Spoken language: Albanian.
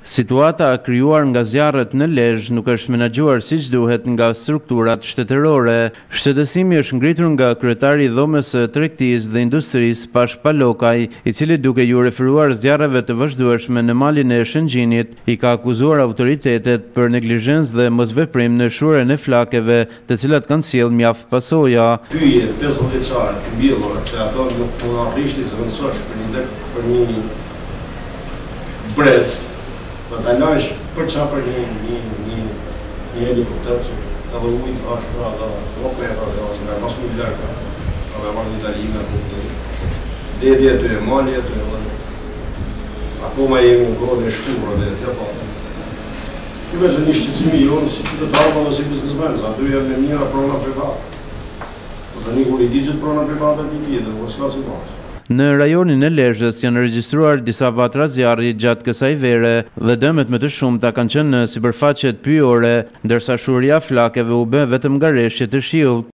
Situata krijuar nga zjarret në Lezhë nuk është menaxhuar siç duhet nga strukturat shtetërore. Shtetësimi është ngritur nga kryetari i dhomës së tregtisë dhe industrisë Pash Palokaj, i cili duke ju referuar zjarreve të vazhdueshme në malin e Shëngjinit, i ka akuzuar autoritetet për neglizhencë dhe mosveprim në shurjen e flakeve, të cilat kanë sjellë mjaft pasoja. Pyetje 50 vjeçare të mbyllur, që ato nuk mund arrishti zëvendësosh për një brez. Dhe të lajsh për qa për një helikopter që edhe ujtë thash pra dhe lop me pra dhe ose nga pasu një lërka dhe marrë një dalime dhe të e malje të akoma jemi në kohë dhe shturë dhe tja pa. Kjo që një shqecimi jonë si qytetarë dhe si biznesmen, sa aty jenë me njëra prona private. Dhe një kur i digjet prona private të një tjetë, dhe s'ka si pasë. Në rajonin e Lezhës janë regjistruar disa vatra zjarri gjatë kësaj vere dhe dëmet më të shumta kanë qenë në sipërfaqet pyjore, ndërsa shurja flakeve u bë vetëm nga rreshtet e shiut.